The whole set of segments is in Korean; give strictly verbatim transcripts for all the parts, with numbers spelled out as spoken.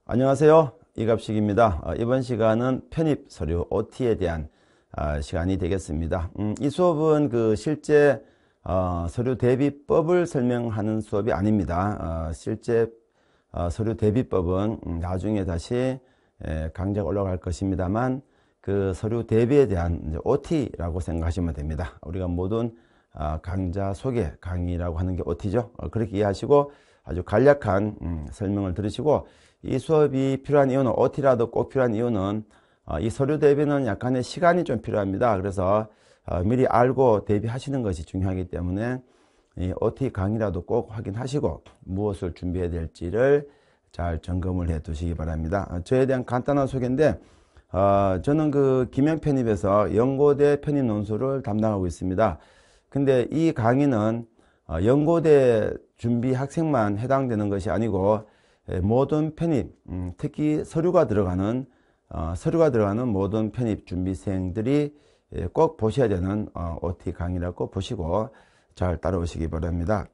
안녕하세요. 이갑식입니다. 어, 이번 시간은 편입 서류 오티에 대한 어, 시간이 되겠습니다. 음, 이 수업은 그 실제 어, 서류 대비법을 설명하는 수업이 아닙니다. 어, 실제 어, 서류 대비법은 음, 나중에 다시 에, 강좌가 올라갈 것입니다만 그 서류 대비에 대한 이제 오티라고 생각하시면 됩니다. 우리가 모든 어, 강좌 소개 강의라고 하는 게 오티죠. 어, 그렇게 이해하시고 아주 간략한 음, 설명을 들으시고 이 수업이 필요한 이유는 오티라도 꼭 필요한 이유는 어, 이 서류 대비는 약간의 시간이 좀 필요합니다. 그래서 어, 미리 알고 대비하시는 것이 중요하기 때문에 이 오티 강의라도 꼭 확인하시고 무엇을 준비해야 될지를 잘 점검을 해 두시기 바랍니다. 어, 저에 대한 간단한 소개인데 어, 저는 그 김영 편입에서 연고대 편입 논술을 담당하고 있습니다. 근데 이 강의는 어, 연고대 준비 학생만 해당되는 것이 아니고 모든 편입, 음, 특히 서류가 들어가는 어, 서류가 들어가는 모든 편입 준비생들이 꼭 보셔야 되는 어, 오티 강의라고 보시고 잘 따라오시기 바랍니다.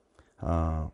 어,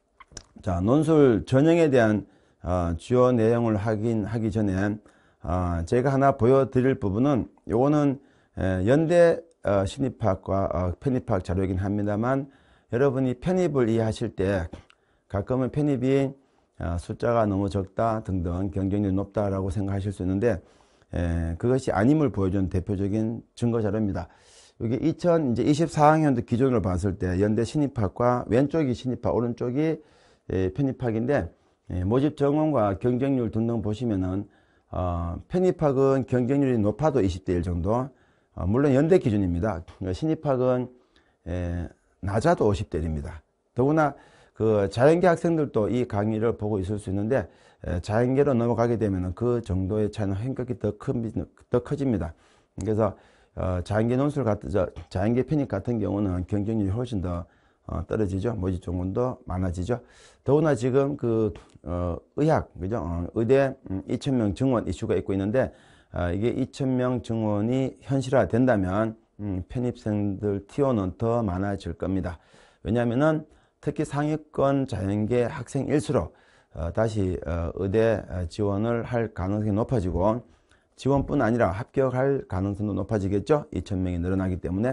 자, 논술 전형에 대한 어, 주요 내용을 확인하기 전에 어, 제가 하나 보여드릴 부분은 요거는 에, 연대 어, 신입학과 어, 편입학 자료이긴 합니다만 여러분이 편입을 이해하실 때 가끔은 편입이 어, 숫자가 너무 적다 등등 경쟁률이 높다라고 생각하실 수 있는데 에, 그것이 아님을 보여주는 대표적인 증거 자료입니다. 이게 이천이십사 학년도 기준으로 봤을 때 연대 신입학과 왼쪽이 신입학, 오른쪽이 에, 편입학인데 에, 모집 정원과 경쟁률 등등 보시면은 어, 편입학은 경쟁률이 높아도 이십 대 일 정도, 어, 물론 연대 기준입니다. 신입학은 에, 낮아도 오십 대 일입니다. 더구나 그 자연계 학생들도 이 강의를 보고 있을 수 있는데 에, 자연계로 넘어가게 되면 그 정도의 차이는 현격히 더, 큰, 더 커집니다. 그래서 어, 자연계 논술 같은 자연계 편입 같은 경우는 경쟁률이 훨씬 더 어, 떨어지죠. 모집 정원도 많아지죠. 더구나 지금 그 어, 의학, 그죠? 어, 의대 음, 이천 명 증원 이슈가 있고 있는데 어, 이게 이천 명 증원이 현실화 된다면 음, 편입생들 티오는 더 많아질 겁니다. 왜냐하면은 특히 상위권 자연계 학생일수록 어, 다시 어, 의대 지원을 할 가능성이 높아지고 지원뿐 아니라 합격할 가능성도 높아지겠죠. 이천 명이 늘어나기 때문에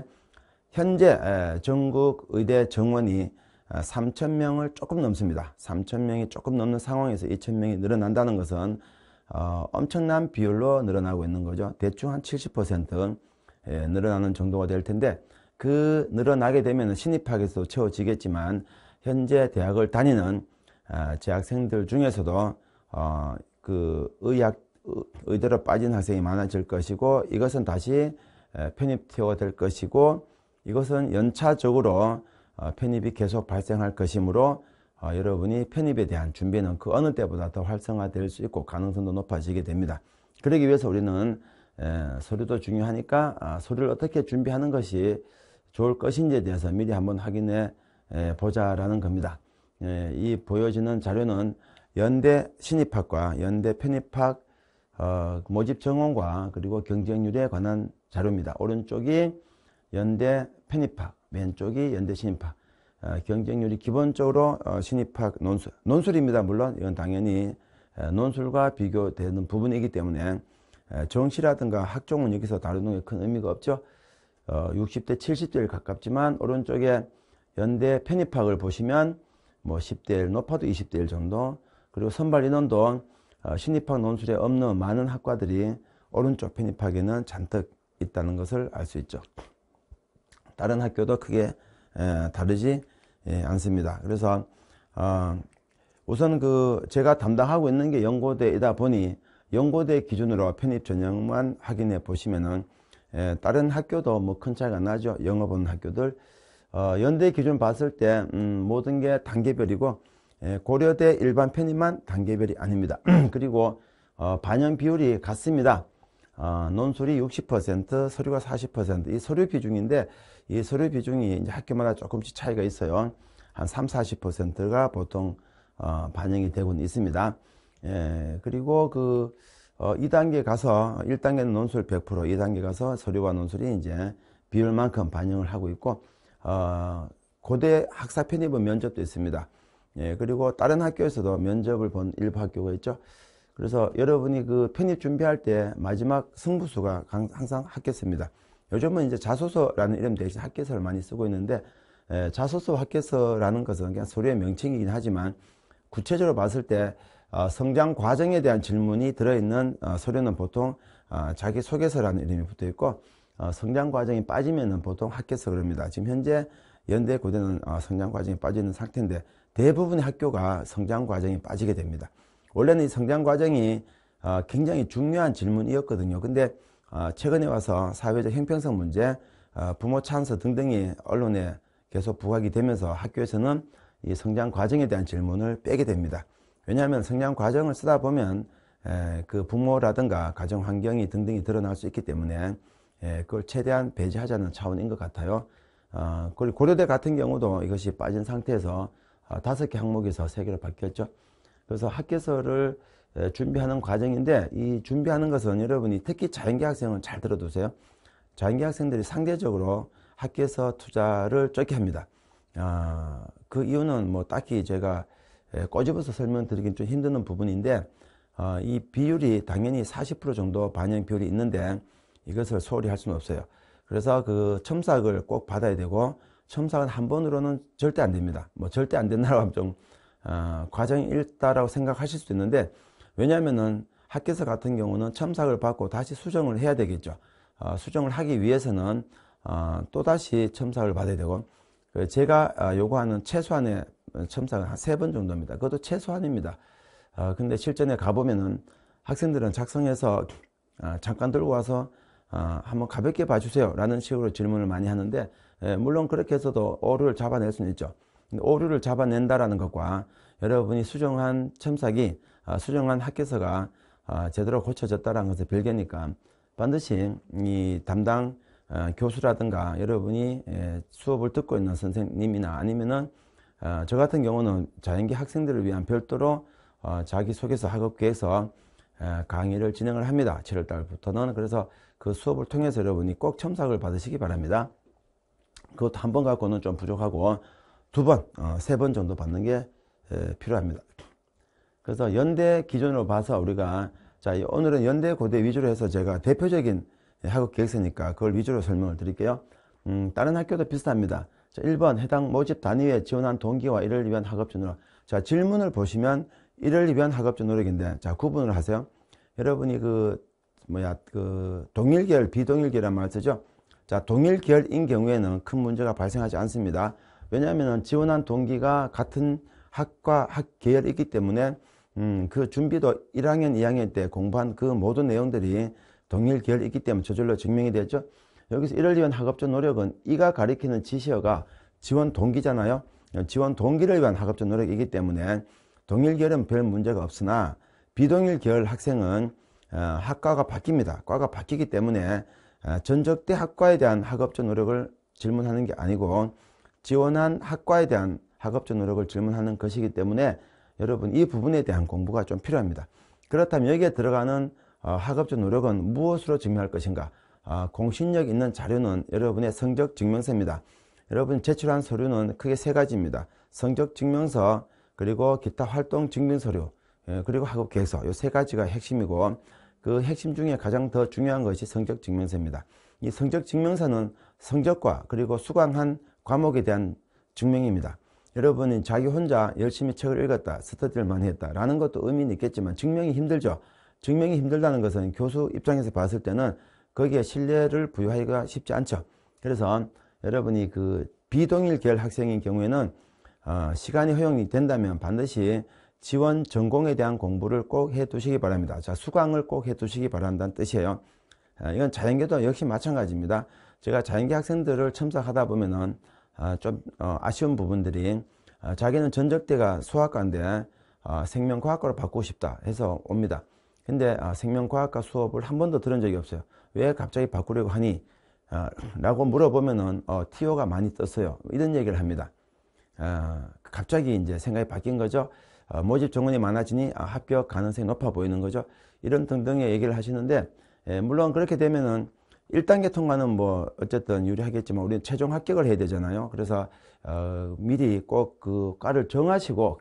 현재 에, 전국 의대 정원이 어, 삼천 명을 조금 넘습니다. 삼천 명이 조금 넘는 상황에서 이천 명이 늘어난다는 것은 어, 엄청난 비율로 늘어나고 있는 거죠. 대충 한 칠십 퍼센트 에, 늘어나는 정도가 될 텐데 그 늘어나게 되면 신입학에서 채워지겠지만 현재 대학을 다니는 어, 재학생들 중에서도 어, 그 의학 의대로 빠진 학생이 많아질 것이고 이것은 다시 편입 티오가 될 것이고 이것은 연차적으로 어, 편입이 계속 발생할 것이므로 어, 여러분이 편입에 대한 준비는 그 어느 때보다 더 활성화될 수 있고 가능성도 높아지게 됩니다. 그러기 위해서 우리는 에, 서류도 중요하니까 아, 서류를 어떻게 준비하는 것이 좋을 것인지에 대해서 미리 한번 확인해 에, 보자라는 겁니다. 에, 이 보여지는 자료는 연대 신입학과 연대 편입학 어, 모집 정원과 그리고 경쟁률에 관한 자료입니다. 오른쪽이 연대 편입학, 왼쪽이 연대 신입학. 어, 경쟁률이 기본적으로 어, 신입학 논술, 논술입니다. 물론 이건 당연히 에, 논술과 비교되는 부분이기 때문에 에, 정시라든가 학종은 여기서 다루는 게 큰 의미가 없죠. 어, 육십 대 칠십 대 일 가깝지만 오른쪽에 연대 편입학을 보시면 뭐 십 대 일 높아도 이십 대 일 정도, 그리고 선발 인원도 어, 신입학 논술에 없는 많은 학과들이 오른쪽 편입학에는 잔뜩 있다는 것을 알 수 있죠. 다른 학교도 크게 에, 다르지 에, 않습니다. 그래서 어, 우선 그 제가 담당하고 있는 게 연고대이다 보니 연고대 기준으로 편입 전형만 확인해 보시면은 에, 다른 학교도 뭐 큰 차이가 나죠. 영어 보는 학교들 어, 연대 기준 봤을 때 음, 모든 게 단계별이고 에, 고려대 일반 편입만 단계별이 아닙니다. 그리고 어, 반영 비율이 같습니다. 어, 논술이 육십 퍼센트, 서류가 사십 퍼센트. 이 서류 비중인데 이 서류 비중이 이제 학교마다 조금씩 차이가 있어요. 한 삼, 사십 퍼센트가 보통 어, 반영이 되고는 있습니다. 예, 그리고 그 어, 이 단계 가서 일 단계는 논술 백 퍼센트, 이 단계 가서 서류와 논술이 이제 비율만큼 반영을 하고 있고 어, 고대 학사 편입은 면접도 있습니다. 예, 그리고 다른 학교에서도 면접을 본 일부 학교가 있죠. 그래서 여러분이 그 편입 준비할 때 마지막 승부수가 항상 학교서입니다. 요즘은 이제 자소서라는 이름 대신 학교서를 많이 쓰고 있는데, 에, 자소서 학교서라는 것은 그냥 서류의 명칭이긴 하지만 구체적으로 봤을 때 어, 성장 과정에 대한 질문이 들어있는 어, 서류는 보통 어, 자기소개서라는 이름이 붙어 있고, 어, 성장 과정이 빠지면은 보통 학교서 그럽니다. 지금 현재 연대 고대는 어, 성장 과정이 빠지는 상태인데 대부분의 학교가 성장 과정이 빠지게 됩니다. 원래는 이 성장 과정이 어, 굉장히 중요한 질문이었거든요. 근데 어, 최근에 와서 사회적 형평성 문제, 어, 부모 찬스 등등이 언론에 계속 부각이 되면서 학교에서는 이 성장 과정에 대한 질문을 빼게 됩니다. 왜냐하면 성장 과정을 쓰다 보면 에, 그 부모라든가 가정 환경이 등등이 드러날 수 있기 때문에 에, 그걸 최대한 배제하자는 차원인 것 같아요. 어, 그리고 고려대 같은 경우도 이것이 빠진 상태에서 어, 다섯 개 항목에서 세 개로 바뀌었죠. 그래서 학교서를 에, 준비하는 과정인데, 이 준비하는 것은 여러분이 특히 자연계 학생은 잘 들어두세요. 자연계 학생들이 상대적으로 학교서 투자를 적게 합니다. 어, 그 이유는 뭐 딱히 제가 꼬집어서 설명드리긴 좀 힘드는 부분인데, 어, 이 비율이 당연히 사십 퍼센트 정도 반영 비율이 있는데 이것을 소홀히 할 수는 없어요. 그래서 그 첨삭을 꼭 받아야 되고, 첨삭은 한 번으로는 절대 안 됩니다. 뭐 절대 안 된다고 하면 좀 어, 과정이 있다라고 생각하실 수도 있는데, 왜냐하면은 학교서 같은 경우는 첨삭을 받고 다시 수정을 해야 되겠죠. 어, 수정을 하기 위해서는 어, 또다시 첨삭을 받아야 되고, 제가 요구하는 최소한의 첨삭은 한 세 번 정도입니다. 그것도 최소한입니다. 어, 근데 실전에 가보면은 학생들은 작성해서 어, 잠깐 들고 와서 어, 한번 가볍게 봐주세요 라는 식으로 질문을 많이 하는데, 예, 물론 그렇게 해서도 오류를 잡아낼 수는 있죠. 오류를 잡아낸다라는 것과 여러분이 수정한 첨삭이 어, 수정한 학교서가 어, 제대로 고쳐졌다는 것은 별개니까 반드시 이 담당 어, 교수라든가 여러분이 예, 수업을 듣고 있는 선생님이나 아니면은 어, 저 같은 경우는 자연계 학생들을 위한 별도로 어, 자기소개서 학업계에서 에, 강의를 진행을 합니다. 칠월 달부터는. 그래서 그 수업을 통해서 여러분이 꼭 첨삭을 받으시기 바랍니다. 그것도 한 번 갖고는 좀 부족하고 두 번, 어, 세 번 정도 받는 게 에, 필요합니다. 그래서 연대 기준으로 봐서 우리가, 자, 오늘은 연대 고대 위주로 해서 제가 대표적인 학업 계획서니까 그걸 위주로 설명을 드릴게요. 음, 다른 학교도 비슷합니다. 자, 일 번 해당 모집 단위에 지원한 동기와 이를 위한 학업적 노력. 자, 질문을 보시면 이를 위한 학업적 노력인데, 자, 구분을 하세요. 여러분이 그 뭐야 그 동일계열 비동일계열이란 말 쓰죠. 자, 동일계열인 경우에는 큰 문제가 발생하지 않습니다. 왜냐하면 지원한 동기가 같은 학과 학계열이 있기 때문에 음, 그 준비도 일 학년 이 학년 때 공부한 그 모든 내용들이 동일계열이 있기 때문에 저절로 증명이 되죠. 여기서 이를 위한 학업적 노력은 이가 가리키는 지시어가 지원 동기잖아요. 지원 동기를 위한 학업적 노력이기 때문에 동일 계열은 별 문제가 없으나 비동일 계열 학생은 학과가 바뀝니다. 과가 바뀌기 때문에 전적대 학과에 대한 학업적 노력을 질문하는 게 아니고 지원한 학과에 대한 학업적 노력을 질문하는 것이기 때문에 여러분 이 부분에 대한 공부가 좀 필요합니다. 그렇다면 여기에 들어가는 학업적 노력은 무엇으로 증명할 것인가? 공신력 있는 자료는 여러분의 성적 증명서입니다. 여러분 제출한 서류는 크게 세 가지입니다. 성적 증명서, 그리고 기타 활동 증명 서류, 그리고 학업 계획서, 이 세 가지가 핵심이고, 그 핵심 중에 가장 더 중요한 것이 성적 증명서입니다. 이 성적 증명서는 성적과 그리고 수강한 과목에 대한 증명입니다. 여러분이 자기 혼자 열심히 책을 읽었다, 스터디를 많이 했다 라는 것도 의미는 있겠지만 증명이 힘들죠. 증명이 힘들다는 것은 교수 입장에서 봤을 때는 거기에 신뢰를 부여하기가 쉽지 않죠. 그래서 여러분이 그 비동일 계열 학생인 경우에는 어, 시간이 허용이 된다면 반드시 지원 전공에 대한 공부를 꼭 해두시기 바랍니다. 자, 수강을 꼭 해두시기 바란다는 뜻이에요. 어, 이건 자연계도 역시 마찬가지입니다. 제가 자연계 학생들을 첨삭하다 보면은 어, 좀 어, 아쉬운 부분들이 어, 자기는 전적대가 수학과인데 어, 생명과학과로 바꾸고 싶다 해서 옵니다. 근데 어, 생명과학과 수업을 한 번도 들은 적이 없어요. 왜 갑자기 바꾸려고 하니? 어, 라고 물어보면은 어, 티오가 많이 떴어요. 이런 얘기를 합니다. 어, 갑자기 이제 생각이 바뀐 거죠. 어, 모집 정원이 많아지니 아, 합격 가능성이 높아 보이는 거죠. 이런 등등의 얘기를 하시는데, 예, 물론 그렇게 되면은 일 단계 통과는 뭐 어쨌든 유리하겠지만 우리는 최종 합격을 해야 되잖아요. 그래서 어, 미리 꼭 그 과를 정하시고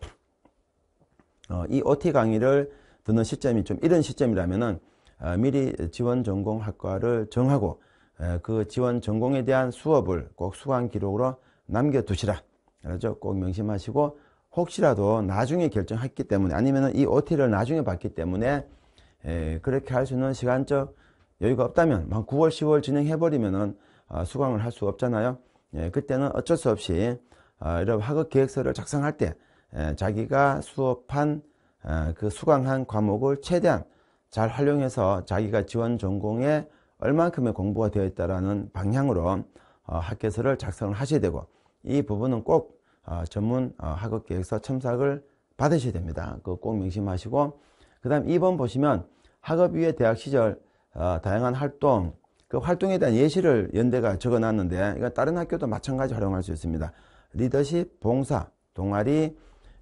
어, 이 오티 강의를 듣는 시점이 좀 이런 시점이라면은 어, 미리 지원 전공 학과를 정하고 에, 그 지원 전공에 대한 수업을 꼭 수강 기록으로 남겨두시라. 그렇죠? 꼭 명심하시고 혹시라도 나중에 결정했기 때문에 아니면은 이 오티를 나중에 받기 때문에 에, 그렇게 할 수 있는 시간적 여유가 없다면 한 구월, 시월 진행해버리면은 어, 수강을 할 수 없잖아요. 예, 그때는 어쩔 수 없이 어, 이런 학업 계획서를 작성할 때 에, 자기가 수업한 에, 그 수강한 과목을 최대한 잘 활용해서 자기가 지원 전공에 얼만큼의 공부가 되어 있다라는 방향으로 어, 학계서를 작성을 하셔야 되고 이 부분은 꼭 어, 전문 어, 학업계획서 첨삭을 받으셔야 됩니다. 그거 꼭 명심하시고 그 다음 이 번 보시면 학업위에 대학 시절 어, 다양한 활동 그 활동에 대한 예시를 연대가 적어놨는데 이건 다른 학교도 마찬가지 활용할 수 있습니다. 리더십, 봉사, 동아리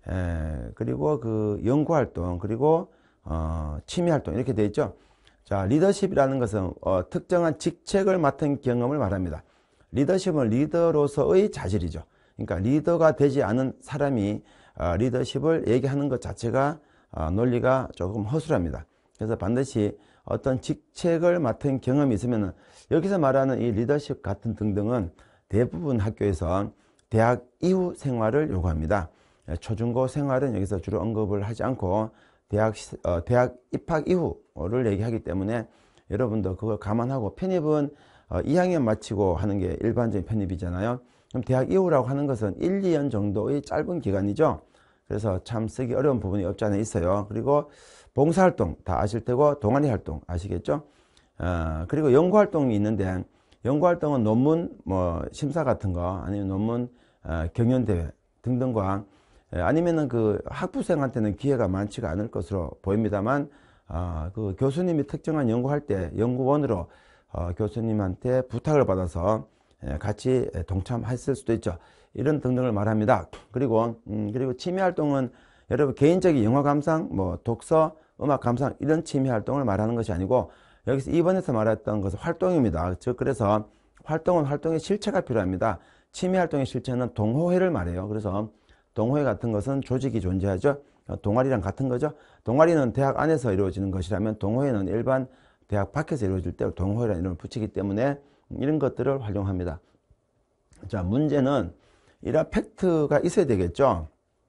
에, 그리고 그 연구활동 그리고 어, 취미활동 이렇게 되어 있죠. 자, 리더십이라는 것은 어, 특정한 직책을 맡은 경험을 말합니다. 리더십은 리더로서의 자질이죠. 그러니까 리더가 되지 않은 사람이 어, 리더십을 얘기하는 것 자체가 어, 논리가 조금 허술합니다. 그래서 반드시 어떤 직책을 맡은 경험이 있으면 여기서 말하는 이 리더십 같은 등등은 대부분 학교에서 대학 이후 생활을 요구합니다. 초중고 생활은 여기서 주로 언급을 하지 않고 대학, 어, 대학 입학 이후를 얘기하기 때문에 여러분도 그걸 감안하고 편입은 어, 이 학년 마치고 하는 게 일반적인 편입이잖아요. 그럼 대학 이후라고 하는 것은 일, 이 년 정도의 짧은 기간이죠. 그래서 참 쓰기 어려운 부분이 없지 않아 있어요. 그리고 봉사활동 다 아실 테고 동아리 활동 아시겠죠? 어, 그리고 연구활동이 있는데 연구활동은 논문 뭐 심사 같은 거 아니면 논문 어, 경연대회 등등과 아니면은 그 학부생한테는 기회가 많지가 않을 것으로 보입니다만 어, 그 교수님이 특정한 연구할 때 연구원으로 어, 교수님한테 부탁을 받아서 같이 동참했을 수도 있죠. 이런 등등을 말합니다. 그리고 음, 그리고 취미 활동은 여러분 개인적인 영화 감상, 뭐 독서, 음악 감상 이런 취미 활동을 말하는 것이 아니고 여기서 이번에서 말했던 것은 활동입니다. 즉 그래서 활동은 활동의 실체가 필요합니다. 취미 활동의 실체는 동호회를 말해요. 그래서 동호회 같은 것은 조직이 존재하죠. 동아리랑 같은 거죠. 동아리는 대학 안에서 이루어지는 것이라면 동호회는 일반 대학 밖에서 이루어질 때 동호회라는 이름을 붙이기 때문에 이런 것들을 활용합니다. 자, 문제는 이런 팩트가 있어야 되겠죠.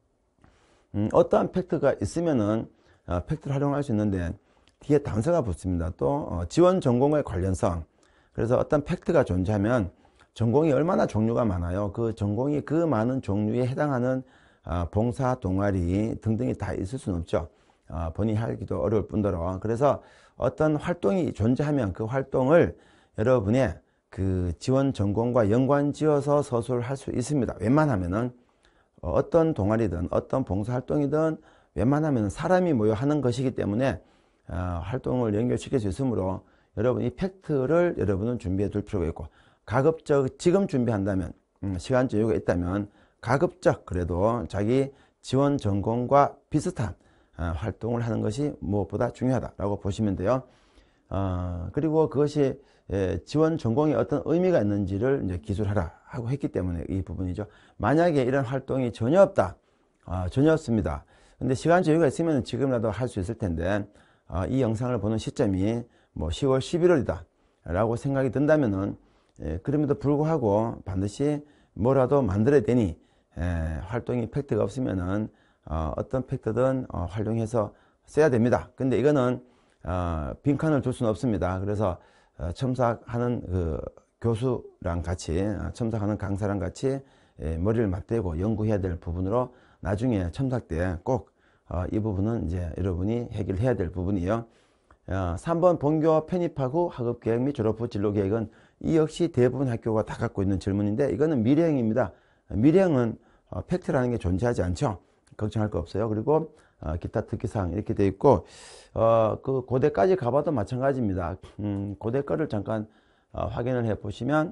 음, 어떠한 팩트가 있으면은 어, 팩트를 활용할 수 있는데 뒤에 단서가 붙습니다. 또 어, 지원 전공의 관련성. 그래서 어떤 팩트가 존재하면 전공이 얼마나 종류가 많아요. 그 전공이 그 많은 종류에 해당하는 어, 봉사, 동아리 등등이 다 있을 수는 없죠. 어, 본인이 하기도 어려울 뿐더러. 그래서 어떤 활동이 존재하면 그 활동을 여러분의 그 지원 전공과 연관지어서 서술을 할 수 있습니다. 웬만하면은 어떤 동아리든 어떤 봉사활동이든 웬만하면 사람이 모여 하는 것이기 때문에 어, 활동을 연결시킬 수 있으므로 여러분 이 팩트를 여러분은 준비해 둘 필요가 있고 가급적 지금 준비한다면 음, 시간적 여유가 있다면 가급적 그래도 자기 지원 전공과 비슷한 어, 활동을 하는 것이 무엇보다 중요하다라고 보시면 돼요. 어, 그리고 그것이 예, 지원 전공에 어떤 의미가 있는지를 이제 기술하라 하고 했기 때문에 이 부분이죠. 만약에 이런 활동이 전혀 없다, 어, 전혀 없습니다. 근데 시간적 여유가 있으면 지금이라도 할 수 있을 텐데 어, 이 영상을 보는 시점이 뭐 시월, 십일월이다 라고 생각이 든다면은 예, 그럼에도 불구하고 반드시 뭐라도 만들어야 되니 예, 활동이 팩트가 없으면은 어, 어떤 팩트든 어, 활용해서 써야 됩니다. 근데 이거는 어, 빈칸을 둘 수는 없습니다. 그래서 어, 첨삭하는 그 교수랑 같이 어, 첨삭하는 강사랑 같이 예, 머리를 맞대고 연구해야 될 부분으로 나중에 첨삭 때 꼭 이 어, 부분은 이제 여러분이 해결해야 될 부분이에요. 어, 삼 번 본교 편입학 후 학업계획 및 졸업 후 진로계획은 이 역시 대부분 학교가 다 갖고 있는 질문인데 이거는 미래형입니다. 미래형은 어, 팩트라는 게 존재하지 않죠. 걱정할 거 없어요. 그리고 어, 기타 특기사항 이렇게 되어 있고 어, 그 고대까지 가봐도 마찬가지입니다. 음, 고대 거를 잠깐 어, 확인을 해 보시면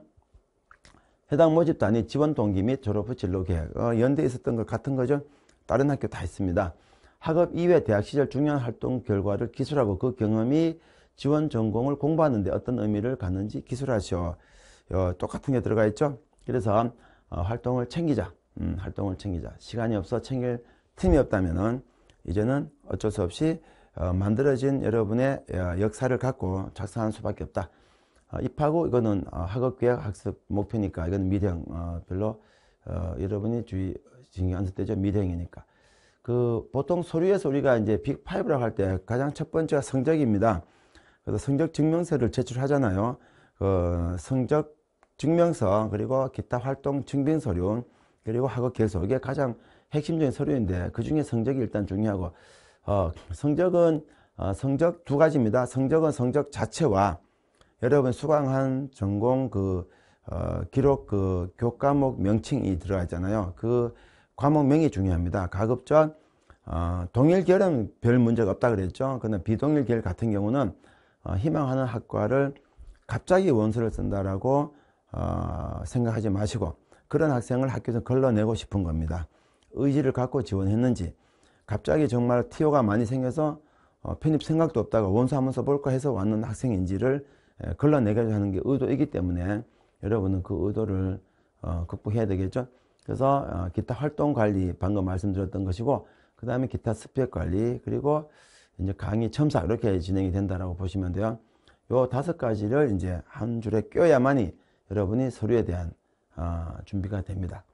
해당 모집 단위 지원 동기 및 졸업 후 진로계획 어, 연대에 있었던 것 같은 거죠. 다른 학교 다 있습니다. 학업 이외 대학 시절 중요한 활동 결과를 기술하고 그 경험이 지원 전공을 공부하는데 어떤 의미를 갖는지 기술하시오. 어, 똑같은 게 들어가 있죠. 그래서 어, 활동을 챙기자. 음, 활동을 챙기자. 시간이 없어 챙길 틈이 없다면은 이제는 어쩔 수 없이 어, 만들어진 여러분의 어, 역사를 갖고 작성하는 수밖에 없다. 어, 입하고 이거는 어, 학업계획 학습 목표니까 이거는 미대형 어, 별로 어, 여러분이 주의 신경 안 쓸 때죠. 미대형이니까. 그 보통 서류에서 우리가 이제 빅파이브라고 할 때 가장 첫 번째가 성적입니다. 그래서 성적 증명서를 제출하잖아요. 그 성적 증명서 그리고 기타 활동 증빙 서류 그리고 학업 계획서 이게 가장 핵심적인 서류인데 그 중에 성적이 일단 중요하고 어, 성적은 어, 성적 두 가지입니다. 성적은 성적 자체와 여러분 수강한 전공 그 어, 기록 그 교과목 명칭이 들어가 있잖아요. 그 과목명이 중요합니다. 가급적 어, 동일 계열은 별 문제가 없다 그랬죠. 그런데 비동일 계열 같은 경우는 어, 희망하는 학과를 갑자기 원서를 쓴다라고 어, 생각하지 마시고 그런 학생을 학교에서 걸러내고 싶은 겁니다. 의지를 갖고 지원했는지 갑자기 정말 티오가 많이 생겨서 어, 편입 생각도 없다가 원서 한번 써볼까 해서 왔는 학생인지를 에, 걸러내게 하는 게 의도이기 때문에 여러분은 그 의도를 어, 극복해야 되겠죠. 그래서 어, 기타 활동 관리 방금 말씀드렸던 것이고 그 다음에 기타 스펙 관리 그리고 이제 강의 첨사 이렇게 진행이 된다라고 보시면 돼요. 요 다섯 가지를 이제 한 줄에 껴야만이 여러분이 서류에 대한 어, 준비가 됩니다.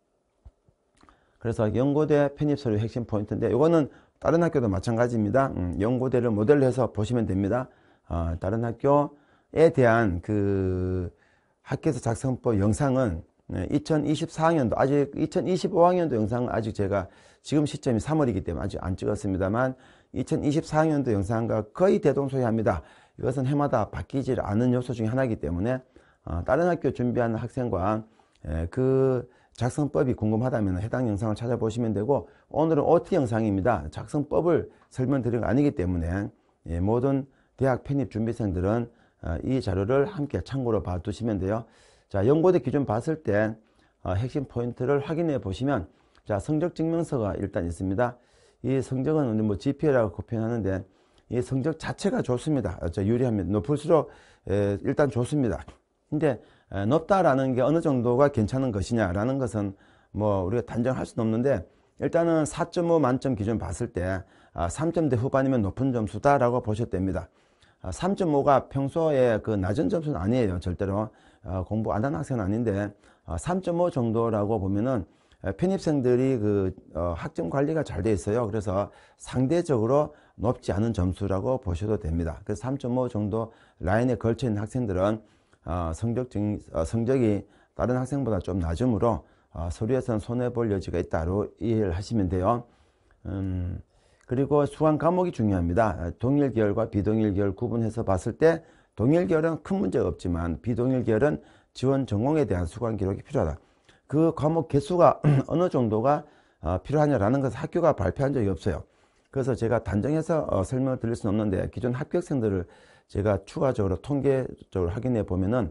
그래서 연고대 편입 서류 핵심 포인트인데 이거는 다른 학교도 마찬가지입니다. 음, 연고대를 모델로 해서 보시면 됩니다. 어, 다른 학교에 대한 그 학교에서 작성법 영상은 이천이십사 학년도 아직 이천이십오 학년도 영상은 아직 제가 지금 시점이 삼월이기 때문에 아직 안 찍었습니다만 이천이십사 학년도 영상과 거의 대동소이합니다. 이것은 해마다 바뀌지 않은 요소 중에 하나이기 때문에 어, 다른 학교 준비하는 학생과 에, 그 작성법이 궁금하다면 해당 영상을 찾아보시면 되고 오늘은 오티 영상입니다. 작성법을 설명드린 거 아니기 때문에 예, 모든 대학 편입 준비생들은 어, 이 자료를 함께 참고로 봐두시면 돼요. 자, 연고대 기준 봤을 때 어, 핵심 포인트를 확인해 보시면 자, 성적 증명서가 일단 있습니다. 이 성적은 뭐 지피에이라고 표현하는데 이 성적 자체가 좋습니다. 저 유리합니다. 높을수록 에, 일단 좋습니다. 근데 에, 높다라는 게 어느 정도가 괜찮은 것이냐라는 것은 뭐 우리가 단정할 수는 없는데 일단은 사 점 오 만점 기준 봤을 때 아, 삼 점대 후반이면 높은 점수다라고 보셔도 됩니다. 아, 삼 점 오가 평소에 그 낮은 점수는 아니에요. 절대로 어, 공부 안 하는 학생은 아닌데 어, 삼 점 오 정도라고 보면은 편입생들이 그 어, 학점 관리가 잘 돼 있어요. 그래서 상대적으로 높지 않은 점수라고 보셔도 됩니다. 그래서 삼 점 오 정도 라인에 걸쳐 있는 학생들은 어, 성적 증, 어, 성적이 다른 학생보다 좀 낮으므로 어, 서류에서는 손해볼 여지가 있다로 이해를 하시면 돼요. 음, 그리고 수강 과목이 중요합니다. 동일 계열과 비동일 계열 구분해서 봤을 때 동일 계열은 큰 문제가 없지만 비동일 계열은 지원 전공에 대한 수강 기록이 필요하다. 그 과목 개수가 어느 정도가 어, 필요하냐라는 것을 학교가 발표한 적이 없어요. 그래서 제가 단정해서 어, 설명을 드릴 수는 없는데 기존 합격생들을 제가 추가적으로 통계적으로 확인해 보면은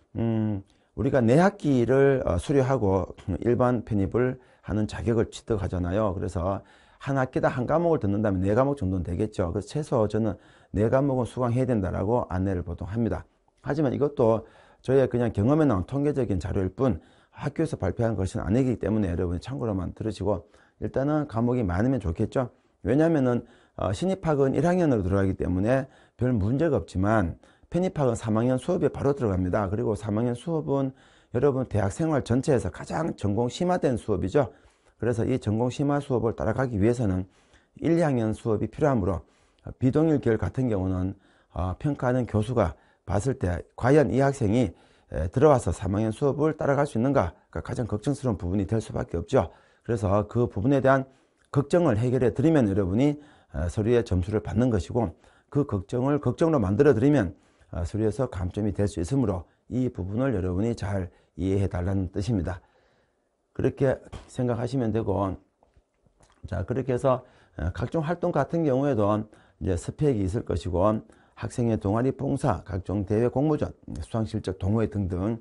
음, 우리가 네 학기를 어, 수료하고 일반 편입을 하는 자격을 취득하잖아요. 그래서 한 학기다 한 과목을 듣는다면 네 과목 정도는 되겠죠. 그래서 최소 저는 네 과목은 수강해야 된다라고 안내를 보통 합니다. 하지만 이것도 저의 그냥 경험에 나온 통계적인 자료일 뿐 학교에서 발표한 것은 아니기 때문에 여러분이 참고로만 들으시고 일단은 과목이 많으면 좋겠죠. 왜냐하면은 어, 신입학은 일 학년으로 들어가기 때문에 별 문제가 없지만 편입학은 삼 학년 수업에 바로 들어갑니다. 그리고 삼 학년 수업은 여러분 대학생활 전체에서 가장 전공 심화된 수업이죠. 그래서 이 전공 심화 수업을 따라가기 위해서는 일, 이 학년 수업이 필요하므로 비동일 계열 같은 경우는 어, 평가하는 교수가 봤을 때 과연 이 학생이 에, 들어와서 삼 학년 수업을 따라갈 수 있는가가 가장 걱정스러운 부분이 될 수밖에 없죠. 그래서 그 부분에 대한 걱정을 해결해 드리면 여러분이 어, 서류에 점수를 받는 것이고 그 걱정을 걱정으로 만들어 드리면 어, 서류에서 감점이 될 수 있으므로 이 부분을 여러분이 잘 이해해 달라는 뜻입니다. 그렇게 생각하시면 되고 자 그렇게 해서 어, 각종 활동 같은 경우에도 이제 스펙이 있을 것이고 학생의 동아리 봉사, 각종 대회 공모전, 수상실적 동호회 등등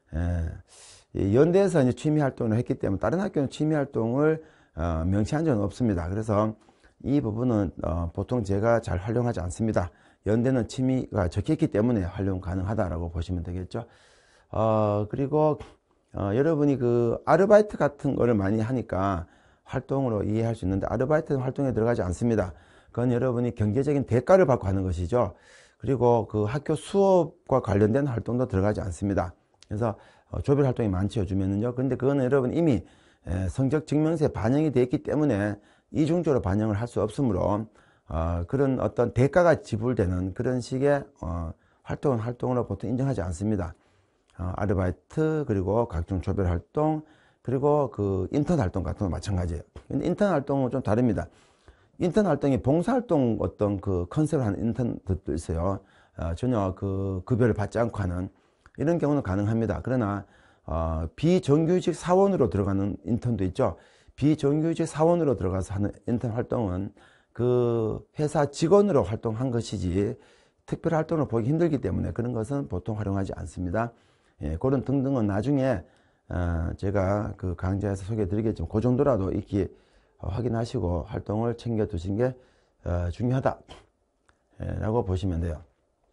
에, 연대에서 이제 취미 활동을 했기 때문에 다른 학교는 취미 활동을 어, 명시한 적은 없습니다. 그래서 이 부분은 어, 보통 제가 잘 활용하지 않습니다. 연대는 취미가 적혀있기 때문에 활용 가능하다라고 보시면 되겠죠. 어, 그리고 어, 여러분이 그 아르바이트 같은 거를 많이 하니까 활동으로 이해할 수 있는데, 아르바이트는 활동에 들어가지 않습니다. 그건 여러분이 경제적인 대가를 받고 하는 것이죠. 그리고 그 학교 수업과 관련된 활동도 들어가지 않습니다. 그래서 어, 조별 활동이 많죠, 요즘에는요. 근데 그거는 여러분 이미 에, 성적 증명서에 반영이 되어 있기 때문에 이중적으로 반영을 할 수 없으므로 어, 그런 어떤 대가가 지불되는 그런 식의 어, 활동은 활동으로 보통 인정하지 않습니다. 어, 아르바이트, 그리고 각종 조별 활동, 그리고 그 인턴 활동 같은 거 마찬가지예요. 근데 인턴 활동은 좀 다릅니다. 인턴 활동이 봉사활동 어떤 그 컨셉을 하는 인턴들도 있어요. 어, 전혀 그 급여를 받지 않고 하는 이런 경우는 가능합니다. 그러나 어, 비정규직 사원으로 들어가는 인턴도 있죠. 비정규직 사원으로 들어가서 하는 인턴 활동은 그 회사 직원으로 활동한 것이지 특별 활동을 보기 힘들기 때문에 그런 것은 보통 활용하지 않습니다. 예, 그런 등등은 나중에 어, 제가 그 강좌에서 소개해 드리겠지만 그 정도라도 익히 어, 확인하시고 활동을 챙겨 두신 게 어, 중요하다 예, 라고 보시면 돼요.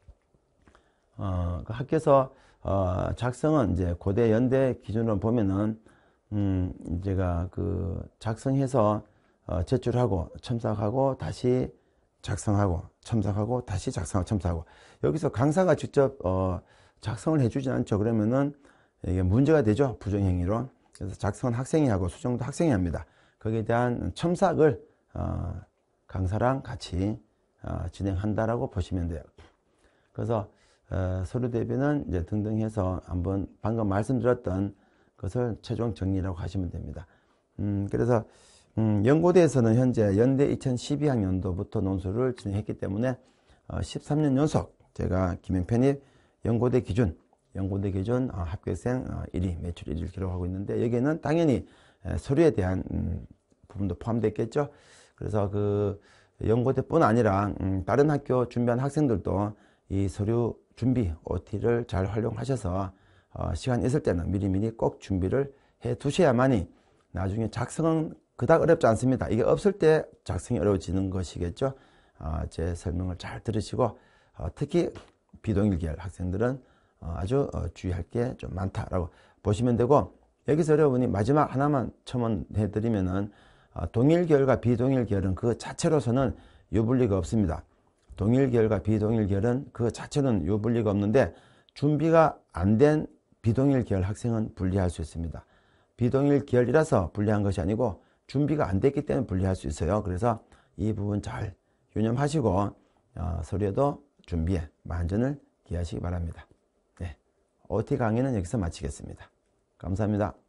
어, 그 학교에서 어, 작성은 이제 고대 연대 기준으로 보면은 음, 제가 그 작성해서 어, 제출하고 첨삭하고 다시 작성하고 첨삭하고 다시 작성하고 첨삭하고, 여기서 강사가 직접 어, 작성을 해주지 않죠. 그러면은 이게 문제가 되죠, 부정행위로. 그래서 작성은 학생이 하고 수정도 학생이 합니다. 거기에 대한 첨삭을 어, 강사랑 같이 어, 진행한다라고 보시면 돼요. 그래서 어, 서류 대비는 이제 등등 해서 한번 방금 말씀드렸던 것을 최종 정리라고 하시면 됩니다. 음, 그래서 음, 연고대에서는 현재 연대 이천십이 학년도부터 논술을 진행했기 때문에 어, 십삼 년 연속 제가 기면 편입 연고대 기준, 연고대 기준 어, 합격생 어, 일 위, 매출 일 위를 기록하고 있는데, 여기에는 당연히 에, 서류에 대한 음, 부분도 포함되어 있겠죠. 그래서 그 연고대뿐 아니라 음, 다른 학교 준비한 학생들도 이 서류 준비 오티를 잘 활용하셔서 어, 시간 있을 때는 미리미리 꼭 준비를 해 두셔야만이 나중에 작성은 그닥 어렵지 않습니다. 이게 없을 때 작성이 어려워지는 것이겠죠. 어, 제 설명을 잘 들으시고 어, 특히 비동일 계열 학생들은 어, 아주 어, 주의할 게 좀 많다라고 보시면 되고, 여기서 여러분이 마지막 하나만 첨언해 드리면은 어, 동일 계열과 비동일 계열은 그 자체로서는 유불리가 없습니다. 동일 계열과 비동일 계열은 그 자체는 유불리가 없는데, 준비가 안 된 비동일 계열 학생은 분리할 수 있습니다. 비동일 계열이라서 분리한 것이 아니고 준비가 안 됐기 때문에 분리할 수 있어요. 그래서 이 부분 잘 유념하시고 어, 서류에도 준비에 만전을 기하시기 바랍니다. 네, 오티 강의는 여기서 마치겠습니다. 감사합니다.